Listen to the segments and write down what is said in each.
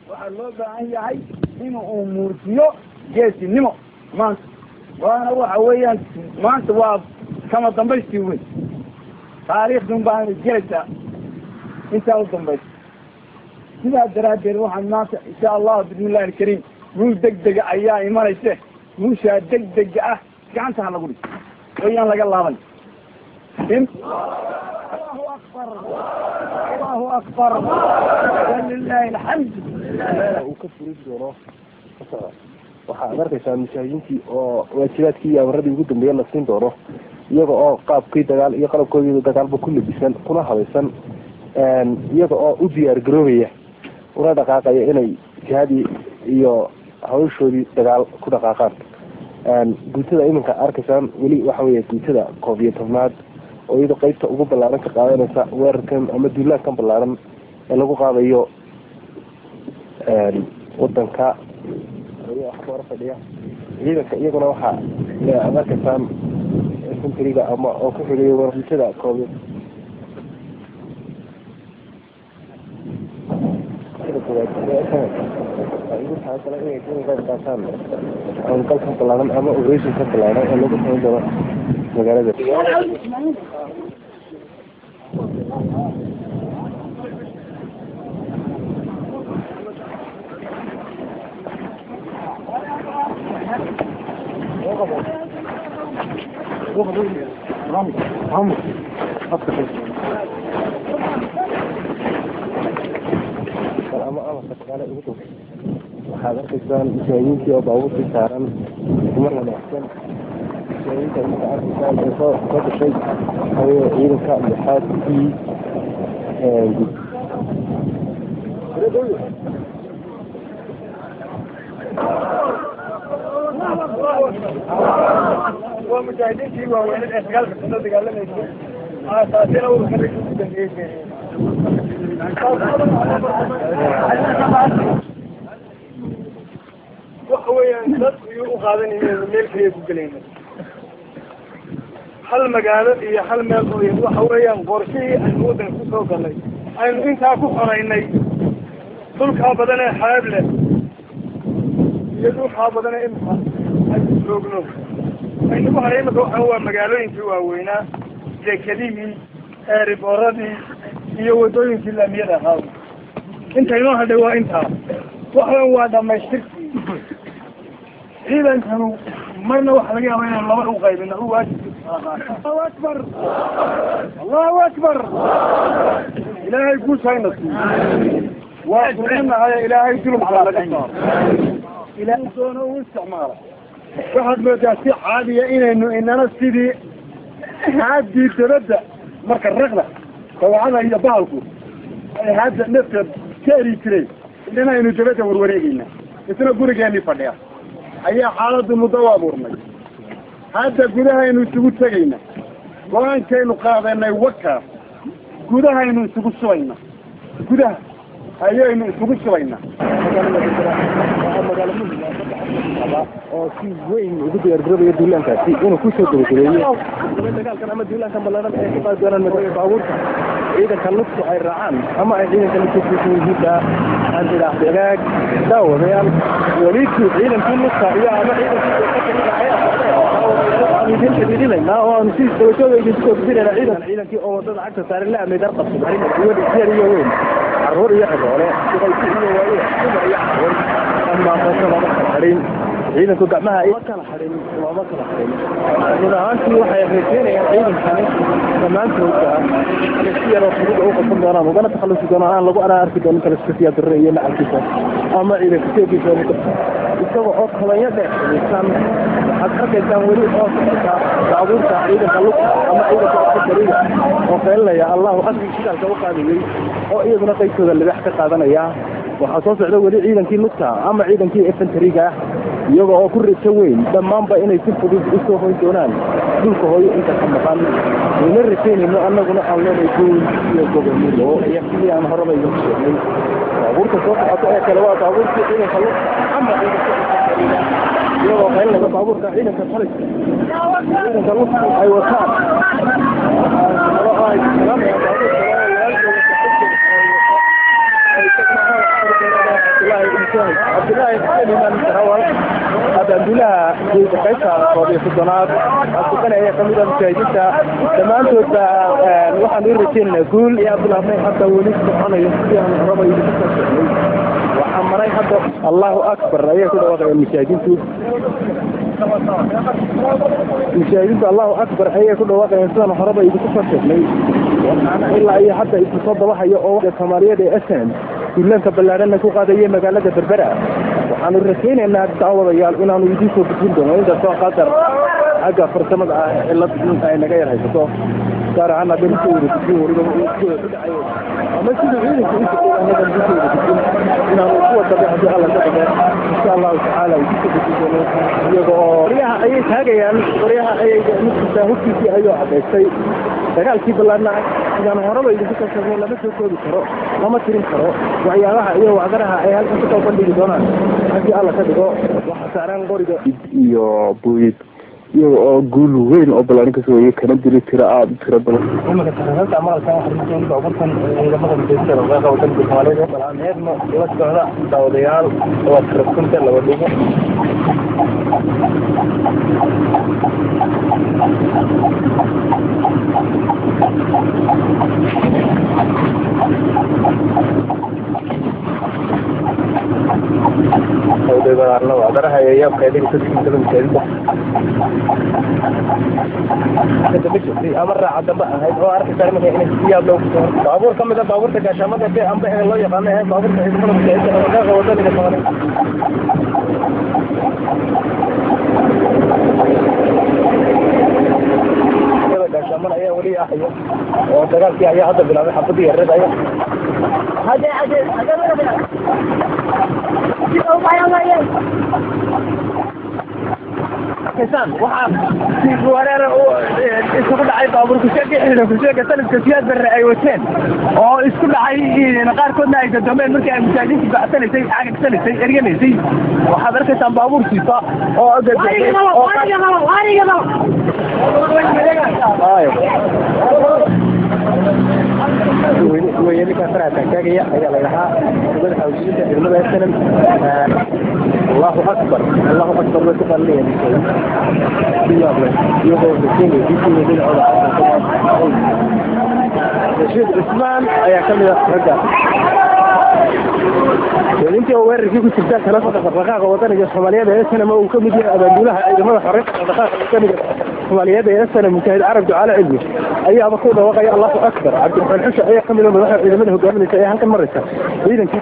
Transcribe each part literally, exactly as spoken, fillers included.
وحلو بعين هاي إنه أمورتيو جيسي نمو مانت وأنا وحويا مانت واب كما تنبشتي وين تاريخ دنبان الجيسة انت أول تنبشت كذا دراد يروح الناس إن شاء الله بسم الله الكريم مو دق دق أيام إيمان يسه مو شا دق دق أه كانت على قولي ويان لقى الله من فهمت؟ الله أكبر الله أكبر ولله الحمد وكفر الدورة waxaa arkaysaa masaajiintii oo waajibaadkii amarradii ugu dambeeya la siin doono iyaga oo qaabkii dagaal iyo qalabkoodii dagaalba ku labisan kuna habaysan iyaga oo u diyaar garoobaya una dhaqaaqaya inay jihadii iyo hawshoodii dagaal ku dhaqaaqaan guutada iminka arkaysaan weli waxa weeye guutada koob iyo tobnaad oo iyadoo qaybta ugu ballaaran ka qaadanaysa weerarkan ama duulaankan ballaaran ee lagu qaadayo wadanka waxaa fadhiya ciidanka iyaguna waxaa ad arkaysaan infantryga ama oo ku xigaya warguutada koob howlgalka balaaran ama operationka balaaran oo lagu samayn doono magaalada waxaad arkaysaan masaajiintii oo baabuurtii saaran dumar wanaagsan masaajiinta marka arkaysaan ee soo soo gashay hawee ciidanka lixaadkii ومجاهدين في وين الاشغال في الصندوق قال لنا يجي اه تاثير اول خليك وحويان دد يو قادنين ميل كلي ku galeen hal magaalo iyo hal meel oo waxawayaan qorshii aan wadan ku soo galay aynu inta ku qoraynay dhulka badan ee xaab leh iyo dhulka badan ee imka ay joogno aynu ku hareeyay waxa waa magaalooyinkii waaweynaa dekedihii eeriboradii iyo wadooyinkii laamiyada ahaa inta inoo hadhay waa intaa waxaan waa dhamaystirkii ciidankanu marna waxa laga yaabaa inaan laba u qaybino u waajib Allahu akbar Allahu akbar ilaahay ku saynati waa qurina haya ilaahay dulum ala qadar ilaahay doona uu isticmaala waxaad moodaa si caadiya inaynu inana sidii haddii dabadda marka raqda dawacada iyo bahalku ay hadda nafta kaari jiray inaynu dabadda warwareegayna isna gurigeennii fadhiya ayaa xaaladdu muddo u abuurnay hadda gudahaynu isugu tegayna go-aankaynu qaadanay wakaas gudahaynu isugu subayna gudaha ayaynu isugu subayna oo si weyn ugu diyaargaroobayo duulaankaasi inuu kusoo gabagabeeyo dagaalkan ama duulaankan ballaaran ee ka qaadi doonaan magaalada baabuurta ciidanka luftu ay raacaan ama ay ciidanka luftu ku yihiinta aan tidhaahdo agaag daawadayaal weliku ciidankii lufta iyo ama ciidanka oo aan si dawladooda idinku kordhinayna ciidan ciidankii oo wadada cagta saaran la amay dar qabto marina duwada siyar iyo weyn caruur iyo xidoole shaqaysi iyo waaye dumar iyo caruur ama qofka lama kala xarin ciidanku gacmaha ay kala xarin lama kala xarin gudahaantii waxay rajaynayaan ciidankani dhammaantooda si yar oo fudud oo qabsan doonaan ugana takhalusi doonaan aan lagu ana arki doonin kala siyaad darre iyo lacagtiisa ama ciidanka siyaadiisa isagoo oo kalanya dheexaysan waxaad arkaysaan weli oo socota baabuurta ciidanka lugta ama ciidanka askariga oo qeelinaya allahu akbar shidaalka u qaadayay oo iyaduna qaybtooda libax ka qaadanaya waxaa soo socda weli ciidankii lugta ama ciidankii infantryga iyaga oo ku rajo weyn dhammaanba inay si fudud u soo hoyn doonaan dhulka hooyo inta ka maqan wayna rajaynayno annaguna aan leenay guul iyo gobonimo iyo sidii aan horeba iga sheegnay baabuurta soo socota ee kale waa baabuurtii ciidanka lugta ama ciidanka iyagoo qeelinaya baabuurka ciidanka taliska ciidanka lugta ay wataan ay salaamaya baabuurka عبد الله يحسن من الهوى هذا عبد الله في دقيقة صوبي في الضناب أصدقنا هي كمية مشاهدة لما أنتوا waxaan u rajaynaynaa guul iyo bilaabnay hadda weli soconayo sidii aan rabay waxaan maray hadda allahu akbar ayaa ku dhawaaqaya mujaahidiintu mujaahidiintu allahu akbar ayaa ku dhawaaqaya sidaan horeba idinku soo sheegnay waxaana ilaa iyo hadda isu soo dabahayo oo Soomaaliyeed ee asaan duulanka ballaaran ku qaadayay magaalada Berbera waxaanu rajaynaynaa daawadayaal inaanu idin soo gudbin doono inta soo qadar aga farsamada ah ee la dinta ay naga yar haysato gaar ahaan hadii uu yiri wariga uu ku dhacay ama sidoo kale uu ku dhacay inaanu ku wada hadii alla ka tago insha Allah ta'ala uu ku gudbino iyagoo riyaha ay taagayaan riyaha ay midka hubkiisa ayo cadeystay dagaalkii ballaaran inaan horaba idinku ka sheegay lama soo koobi karo lama tirin karo waxyaabaha iyo wacdaraha ay halkan ka bandhigi doonaan hadii alla ka dhigo waxa saaran qoriga iyo buuyid iyo oo guul weyn oo ballaaran ka soo yeeyo kana dili tira aad tira badan imaka taranta amalka waxa uu soo qortan ciidamada midaysan oo qaab wadan Soomaaliyeed balaaneedna ila socda daawadayaal oo tarafkunta laba dhigo oo deegaanna wadaraha ay yaab ka dhigay sidii inta midaysan هذا بيجي في أمر عدم بقى هاي هو عارف كلام كده إنه فيها بلو بابور كم ده بابور تكاشة ما ده أم بحر الله يقامه هاي بابور تهيد كله بتهيد كله ده هو ده اللي كمان كده كاشة ما هي ولي أحياء وتقال فيها هي هذا بلا حبتي الرد هي هذا هذا هذا ما بلا يوم يوم يوم كسان وحاب في وراره isku dhacay baaburku sheegay ku sheegay sanadka siyaad bar ay wateen oo isku dhacay qaar koodna ay dadameen markii ay mujaahidiintu bactanaysay xaq ka erganaysay waxa darkaysan baaburkiisa oo agad oo ويلي كثرة تكاجية هذا لها وده حوجية المدة سنة الله أكبر الله أكبر وتقليه بالله يوم الدين يجي من العلا رشيد عثمان أي كمل رجع أنت وين رجيكوا تبدأ ثلاثة دقائق وطنية الصومالية بيسنا ما وكم يجي أبدولها إذا ما حرقت دقائق وطنية الصومالية بيسنا مجتهد عرب دعاء علمي أي أبقى وقع الله أكبر عبد الرحمن حش أي كمل من واحد إذا منه قبل أي هنك مرة إذا كيف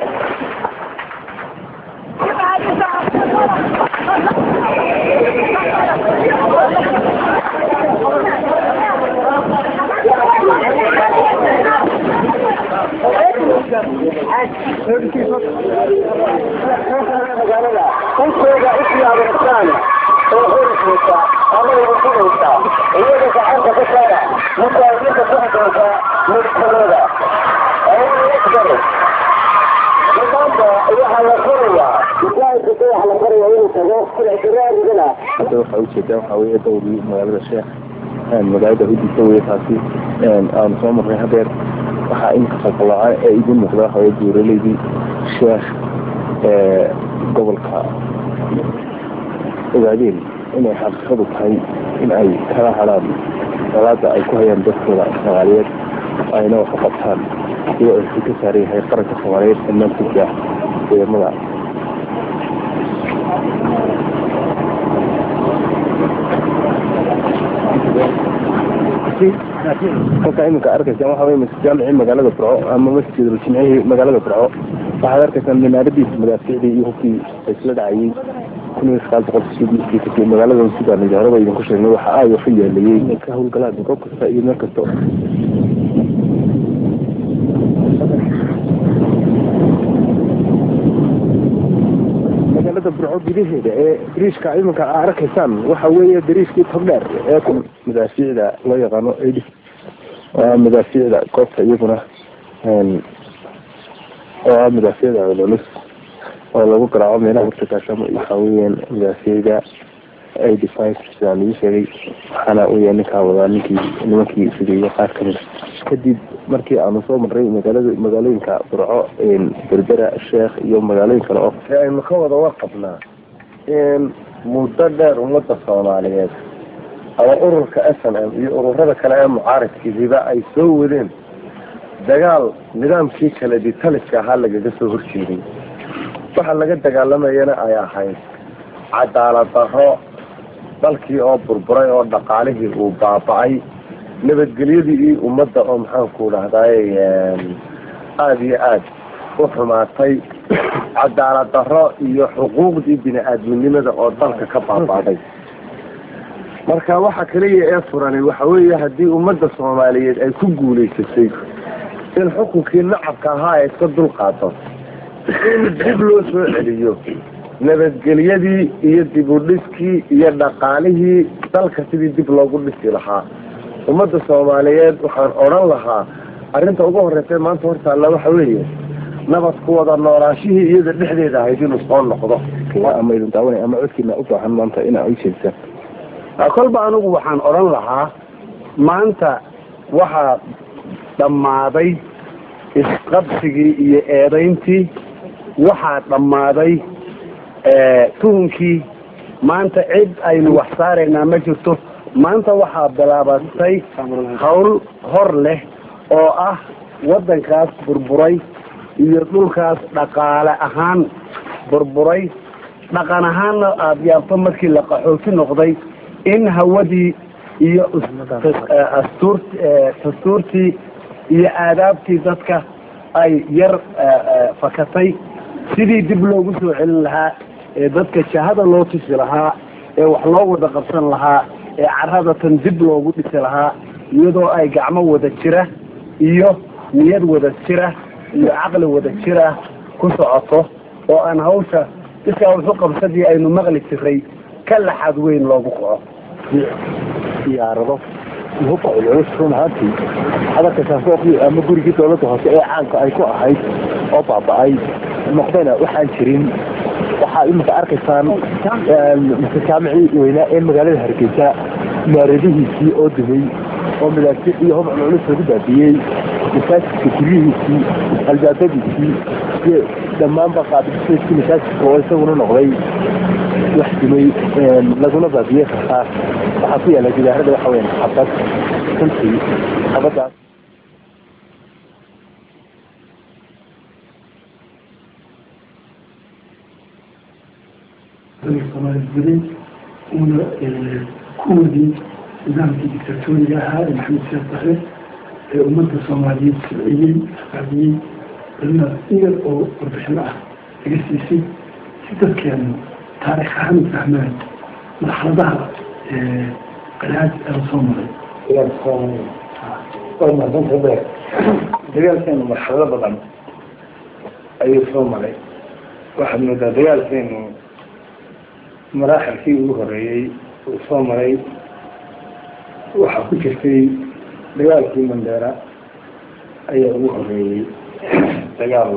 كنت اسمي على الثاني وغيرك متى الله يرسل متى ويجب عنك بشارع متى يجب تحت متى متى أولا يكبر لماذا يحل القرية يتلاقي تطيح على القرية وينتظر كل اعتراض لنا هذا هو حوشي ده وحوية دولي مغابر الشيخ مقاعدة هدي سوية تاسي أنا صوم مرة هبير waxaa in ka falqalaa ee idin muuqda hooyo duuraleydii sheekh ee gobolka ogaadeen inay xaqiiqadu tahay in ay kala hadhaan salaada ay ku hayaan dadkooda Soomaaliyeed ayna wax qabtaan iyo ay ka saaran yahay qaranka Soomaaliyeed dhammaantiisa ciidamada halka iminka arkaysan waxa weeye masjid jaamici magaalada Burco ama masjid rajimci magaalada Burco waxaad arkaysan minaaradiisa madaaficdii iyo hubkii isla dhacayay kun iyo sagaal boqol siddeed magaalada Suudaan iyo horeba idinku sheegnay waxa ay wax yeelayay ka howlgalaad goob kasta iyo meel kasta magaalada Burco gudaheeda ee bariishka iminka arkaysan waxa weeye bariishkii togdheer ee ku madaaficda loo yaqaano eedis مدافعنا قصة يبنا أو مدافعنا ولوس ولا بكرة عمينا برتكاشم حويا مدافعنا eighty five sidaan lagu sheegay waxaana u yahay ninkaa wadaa ninkii nimankii sideeyay qaar kamid kadib markii aanu soo marray magaalada magaalooyinka burco berbera sheekh iyo magaalooyin kale oo aynu ka wada warqabnaa muddo dheer ummadda soomaaliyeed ama ururka s n m iyo ururada kale ee mucaaradkiisiba ay soo wadeen dagaal nidaamkii kale ditaliska ahaa lagaga soo horjeeday waxa laga dagaalamayana ay ahayd cadaalad darro dalkii oo burburay oo dhaqaalihii uu baaba'ay nabadgelyadii ummadda oo maxaanku dhahdaay aada iyo aada u xumaatay cadaalad darro iyo xuquuqdii bini-aadminimada oo dalka ka baaba'day marka waxa kaliya ee furani waxa weeye haddii ummadda soomaaliyeed ay ku guulaysatay in xukunkii nacabka ahaa ay iska dulqaato in dib loo soo celiyo nabadgelyadii iyo dib u dhiskii iyo dhaqaalihii dalka sidii dib loogu dhisi lahaa ummadda soomaaliyeed waxaan odhan lahaa arrinta ugu horreysay maanta hortaalla waxa weeye nabad ku wada noolaashihii iyada dhexdeeda ahayd inuu soo noqdo ama idin daawanay ama codkiina u baahan maanta inaa u jeedtaan kolba anigu waxaan odhan lahaa maanta waxaa dhammaaday isqabsigii iyo eedayntii waxaa dhammaaday tuhunkii maanta cid aynu wax saaraynaa ma jirto maanta waxaa bilaabatay hawl hor leh oo ah waddankaas burburay iyo dhulkaas dhaqaale ahaan burburay dhaqan ahaanna aada yaabto markii la qaxooti noqday in hawadii iyo astuur dastuurtii iyo aadaabtii dadka ay yar fakatay sidii dib loogu soo celin lahaa ee dadka jahada loo tusi lahaa ee wax loo wada qabsan lahaa ee caradatan dib loogu dhisi lahaa iyadoo ay gacmo wada jira iyo niyad wada jira iyo caqli wada jira ku socoto oo aan hawsha iskaa wuxu qabsadii aynu maqli jiray ka laxad weyn loogu qaco diyaarado hubka culus run ahaantii hadalkasaasooqii ama gurigii dowladda hoose ee caanka ay ku ahayd oo baaba'ay noqdayna waxaan jirin waxaa imika arkaysaan jaamicii weynaa ee magaalada hargeysa maaradihiisii oo dumay oo madaafiic iyo hubc culus lagu baabiyey masaajidka guryihiisii albaabadiisii iyo dhammaanba qaabisheedkii masaajidka oo isaguna noqday wax dumay laguna baabiyey khasaar waxaa ku yaala gidaarada waxa weyan xabad runtii xabadaas الصوماليين ولا كودي نظام ديكتاتوري هذا محمد سيد طاهر أمة الصوماليين السبعيين السبعيين قلنا إير أو ربحنا السيسي ستة كانوا تاريخ عام فهمان مرحلتها قلعات الصومالي قلعات الصومالي قلنا بنت هذا ديال كانوا مرحلة بضع أي صومالي واحد من ذا ديال كانوا مراحل كي ugu horeeyay uu soo maray waxa ku jirtay dagaalkii Mandela ayaa ugu horeeyay dagaal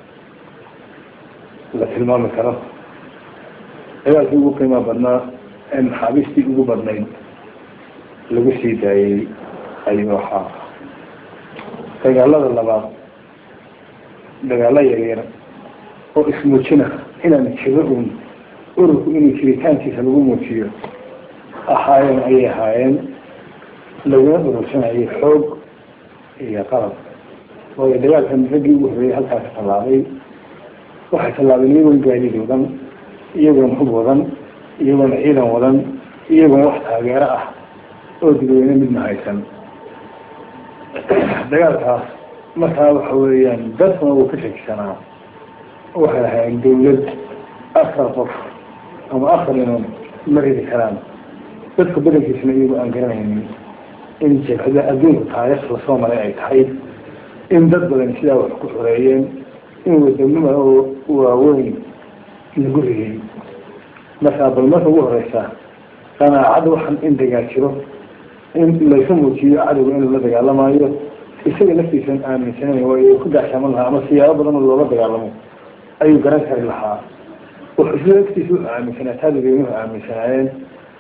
la tilmaami karo dagaalkii ugu qiimo badnaa ee maxaabiistii ugu badnayd lagu sii daayay ayuu ahaa dagaalada labaad dagaalo yaryar oo ismuujina inaan jiro uun ururku inuu jiritaankiisa lagu muujiyo ahaayeen ayay ahaayeen laguna urursanayay xoog iyo qalab waayo dagaalkan raggii ugu horreeyay halkaas tallaabay waxay tallaabeen iyagoon gaadiid wadan iyagoon hub wadan iyagoon ciidan wadan iyagoon wax taageero ah oo dadweyne midna haysan dagaalkaas markaa waxa weeyaan dadkuna uu ka sheegsanaa waxay ahaayeen dawlad afar qof ama afar inuu ma ridi karaan dadka badankiisana iyagoo aan garanaynin in jabhada adduunka taariikh lasoo maray ay tahay in dad badan sidaa wax ku xoreeyeen in wadamnima oo waaweyn lagu rigay markaa bal marka ugu horeysa qanaacad waxan in dagaal jiro in laysa muujiyo cadowga inuu la dagaalamayo isaga laftiisan aaminsanayn waayo ku daaxsaman lahaa ama siyaabo badan oo loola dagaalamo ayuu garan kari lahaa وحسنا كتير آمن سنة هذا بينه آمن سنين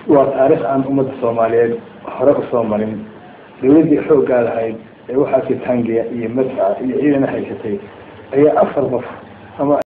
وتاريخ عن أمة الصوماليين حرق الصوماليين دولتي حوق على هاي وحاكي تانجيا هي مدفع هي إلى ناحيتين هي أفضل مفهوم